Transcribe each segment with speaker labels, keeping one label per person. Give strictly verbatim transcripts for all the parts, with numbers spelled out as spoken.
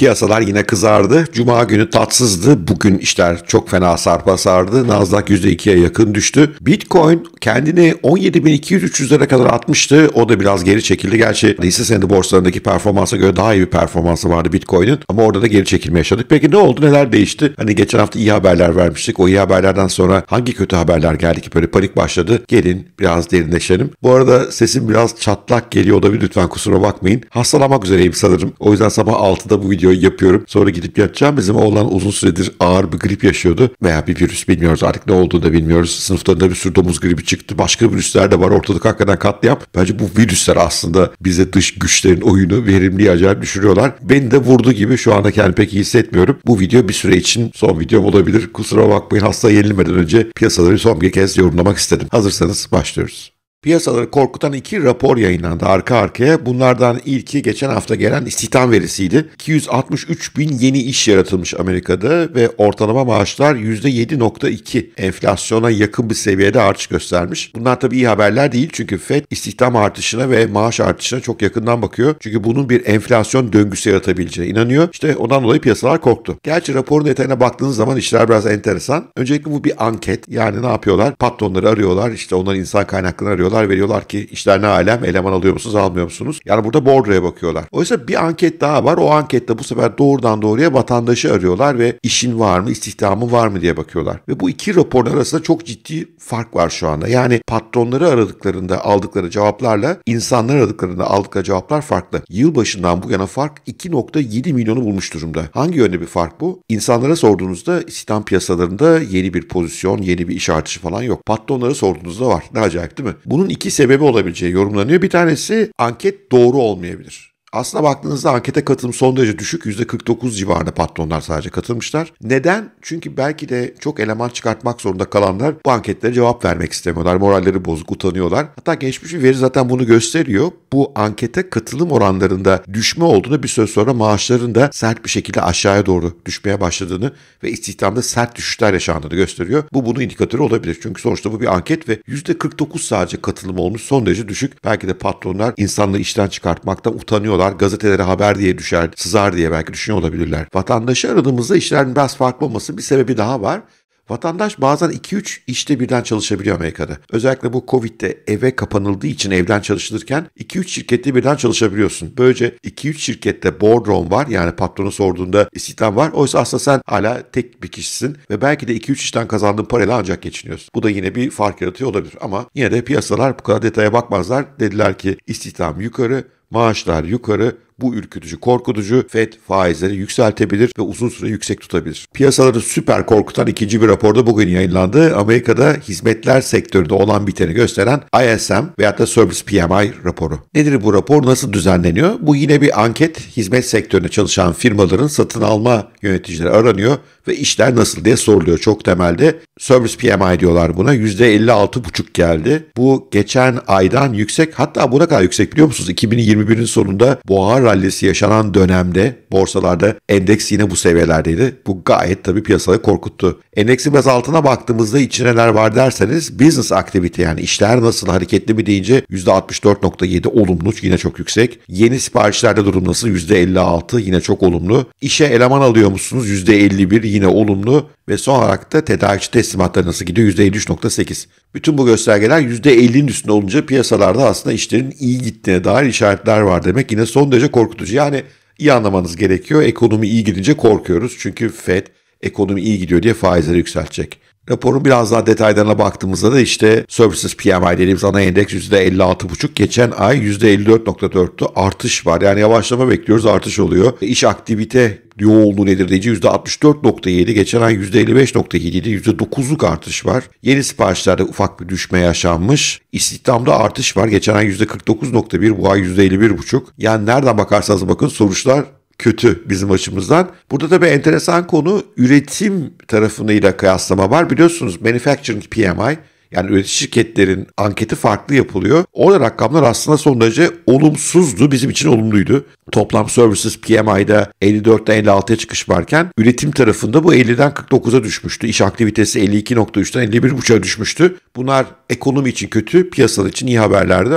Speaker 1: Piyasalar yine kızardı. Cuma günü tatsızdı. Bugün işler çok fena sarpa sardı. Nasdaq yüzde ikiye yakın düştü. Bitcoin kendini on yedi bin iki yüz üç yüzlere kadar atmıştı. O da biraz geri çekildi. Gerçi hisse senedi borsalarındaki performansa göre daha iyi bir performansı vardı Bitcoin'in. Ama orada da geri çekilme yaşadık. Peki ne oldu? Neler değişti? Hani geçen hafta iyi haberler vermiştik. O iyi haberlerden sonra hangi kötü haberler geldi ki böyle panik başladı? Gelin biraz derinleşelim. Bu arada sesim biraz çatlak geliyor olabilir. Lütfen kusura bakmayın. Hastalamak üzereyim sanırım. O yüzden sabah altıda bu videoyu yapıyorum. Sonra gidip yatacağım. Bizim oğlan uzun süredir ağır bir grip yaşıyordu. Veya bir virüs, bilmiyoruz. Artık ne olduğunu da bilmiyoruz. Sınıflarında bir sürü domuz gribi çıktı. Başka virüsler de var. Ortalık hakikaten katliam. Bence bu virüsler aslında bize dış güçlerin oyunu, verimliği acayip düşürüyorlar. Beni de vurdu gibi şu anda kendimi pek iyi hissetmiyorum. Bu video bir süre için son videom olabilir. Kusura bakmayın, hasta yenilmeden önce piyasaları son bir kez yorumlamak istedim. Hazırsanız başlıyoruz. Piyasaları korkutan iki rapor yayınlandı arka arkaya. Bunlardan ilki geçen hafta gelen istihdam verisiydi. iki yüz altmış üç bin yeni iş yaratılmış Amerika'da ve ortalama maaşlar yüzde yedi virgül iki enflasyona yakın bir seviyede artış göstermiş. Bunlar tabii iyi haberler değil çünkü Fed istihdam artışına ve maaş artışına çok yakından bakıyor. Çünkü bunun bir enflasyon döngüsü yaratabileceğine inanıyor. İşte ondan dolayı piyasalar korktu. Gerçi raporun detayına baktığınız zaman işler biraz enteresan. Öncelikle bu bir anket. Yani ne yapıyorlar? Patronları arıyorlar. İşte onların insan kaynaklarını arıyorlar. Veriyorlar ki işler ne alem, eleman alıyor musunuz, almıyor musunuz? Yani burada bordroya bakıyorlar. Oysa bir anket daha var. O ankette bu sefer doğrudan doğruya vatandaşı arıyorlar ve işin var mı, istihdamın var mı diye bakıyorlar. Ve bu iki raporun arasında çok ciddi fark var şu anda. Yani patronları aradıklarında aldıkları cevaplarla insanları aradıklarında aldıkları cevaplar farklı. Yılbaşından bu yana fark iki virgül yedi milyonu bulmuş durumda. Hangi yönde bir fark bu? İnsanlara sorduğunuzda istihdam piyasalarında yeni bir pozisyon, yeni bir iş artışı falan yok. Patronlara sorduğunuzda var. Ne acayip değil mi? Bunun iki sebebi olabileceği yorumlanıyor. Bir tanesi anket doğru olmayabilir. Aslına baktığınızda ankete katılım son derece düşük. yüzde kırk dokuz civarında patronlar sadece katılmışlar. Neden? Çünkü belki de çok eleman çıkartmak zorunda kalanlar bu anketlere cevap vermek istemiyorlar. Moralleri bozuk, utanıyorlar. Hatta geçmiş bir veri zaten bunu gösteriyor. Bu ankete katılım oranlarında düşme olduğunu, bir süre sonra maaşların da sert bir şekilde aşağıya doğru düşmeye başladığını ve istihdamda sert düşüşler yaşandığını gösteriyor. Bu bunun indikatörü olabilir. Çünkü sonuçta bu bir anket ve yüzde kırk dokuz sadece katılım olmuş, son derece düşük. Belki de patronlar insanları işten çıkartmaktan utanıyorlar. Gazetelere haber diye düşer, sızar diye belki düşünüyor olabilirler. Vatandaşı aradığımızda işlerin biraz farklı olması bir sebebi daha var. Vatandaş bazen iki üç işte birden çalışabiliyor Amerika'da. Özellikle bu Covid'de eve kapanıldığı için evden çalışılırken iki üç şirkette birden çalışabiliyorsun. Böylece iki üç şirkette boardroom var, yani patronu sorduğunda istihdam var. Oysa aslında sen hala tek bir kişisin ve belki de iki üç işten kazandığın parayla ancak geçiniyorsun. Bu da yine bir fark yaratıyor olabilir ama yine de piyasalar bu kadar detaya bakmazlar. Dediler ki istihdam yukarı, maaşlar yukarı, bu ürkütücü, korkutucu. Fed faizleri yükseltebilir ve uzun süre yüksek tutabilir. Piyasaları süper korkutan ikinci bir raporda bugün yayınlandı. Amerika'da hizmetler sektöründe olan biteni gösteren I S M veyahut da Service P M I raporu. Nedir bu rapor? Nasıl düzenleniyor? Bu yine bir anket. Hizmet sektöründe çalışan firmaların satın alma yöneticileri aranıyor ve işler nasıl diye soruluyor çok temelde. Service P M I diyorlar buna. yüzde elli altı virgül beş geldi. Bu geçen aydan yüksek. Hatta buna kadar yüksek, biliyor musunuz? iki bin yirmi birin sonunda boğa rallisi yaşanan dönemde borsalarda endeks yine bu seviyelerdeydi. Bu gayet tabii piyasaları korkuttu. Endeksin biraz altına baktığımızda içine neler var derseniz business activity, yani işler nasıl, hareketli mi deyince yüzde altmış dört virgül yedi olumlu, yine çok yüksek. Yeni siparişlerde durum nasıl? yüzde elli altı yine çok olumlu. İşe eleman alıyor musunuz? yüzde elli bir yine olumlu. Ve son olarak da tedarikçi teslimatları nasıl gidiyor? yüzde elli üç virgül sekiz. Bütün bu göstergeler yüzde ellinin üstünde olunca piyasalarda aslında işlerin iyi gittiğine dair işaretler var demek. Yine son derece korkutucu. Yani iyi anlamanız gerekiyor. Ekonomi iyi gidince korkuyoruz. Çünkü Fed ekonomi iyi gidiyor diye faizleri yükseltecek. Raporun biraz daha detaylarına baktığımızda da işte Services P M I dediğimiz ana endeks yüzde elli altı virgül beş. Geçen ay yüzde elli dört virgül dörttü. Artış var. Yani yavaşlama bekliyoruz, artış oluyor. İş aktivite yoğunluğu nedir deyince yüzde altmış dört virgül yedi. Geçen ay yüzde elli beş virgül yedi. yüzde dokuzluk artış var. Yeni siparişlerde ufak bir düşme yaşanmış. İstihdamda artış var. Geçen ay yüzde kırk dokuz virgül bir. Bu ay yüzde elli bir virgül beş. Yani nereden bakarsanız bakın sonuçlar kötü bizim açımızdan. Burada da bir enteresan konu, üretim tarafıyla kıyaslama var. Biliyorsunuz manufacturing P M I, yani üretici şirketlerin anketi farklı yapılıyor. Orada rakamlar aslında son derece olumsuzdu. Bizim için olumluydu. Toplam services P M I'da elli dörtten elli altıya çıkış varken üretim tarafında bu elliden kırk dokuza düşmüştü. İş aktivitesi elli iki virgül üçten elli bir virgül beşe düşmüştü. Bunlar ekonomi için kötü, piyasalar için iyi haberlerdi ama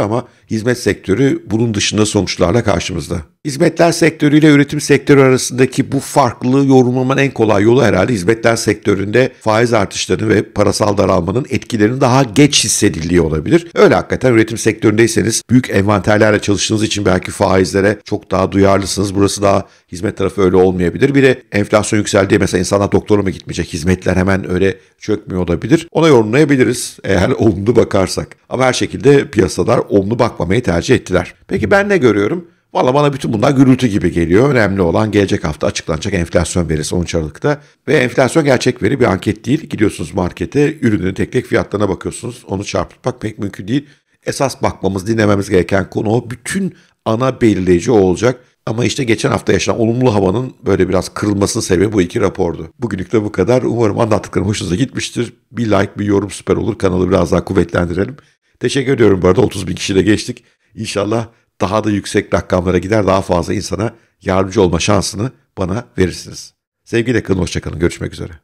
Speaker 1: hizmet sektörü bunun dışında sonuçlarla karşımızda. Hizmetler sektörü ile üretim sektörü arasındaki bu farklılığı yorumlamanın en kolay yolu herhalde hizmetler sektöründe faiz artışlarının ve parasal daralmanın etkilerinin daha geç hissedildiği olabilir. Öyle hakikaten üretim sektöründeyseniz büyük envanterlerle çalıştığınız için belki faizlere çok daha duyarlısınız. Burası daha hizmet tarafı öyle olmayabilir. Bir de enflasyon yükseldiği mesela insanlar doktora mı gitmeyecek? Hizmetler hemen öyle çökmüyor olabilir. Ona yorumlayabiliriz eğer olumlu bakarsak. Ama her şekilde piyasalar olumlu bakmamayı tercih ettiler. Peki ben ne görüyorum? Valla bana bütün bunlar gürültü gibi geliyor. Önemli olan gelecek hafta açıklanacak enflasyon verisi on üç Aralık'ta. Ve enflasyon gerçek veri, bir anket değil. Gidiyorsunuz markete, ürünün tek tek fiyatlarına bakıyorsunuz. Onu çarpıtmak pek mümkün değil. Esas bakmamız, dinlememiz gereken konu o. Bütün ana belirleyici o olacak. Ama işte geçen hafta yaşanan olumlu havanın böyle biraz kırılmasının sebebi bu iki rapordu. Bugünlük de bu kadar. Umarım anlattıklarım hoşunuza gitmiştir. Bir like, bir yorum süper olur. Kanalı biraz daha kuvvetlendirelim. Teşekkür ediyorum bu arada. otuz bin kişi de geçtik. İnşallah daha da yüksek rakamlara gider, daha fazla insana yardımcı olma şansını bana verirsiniz. Sevgiyle kalın, hoşça kalın. Görüşmek üzere.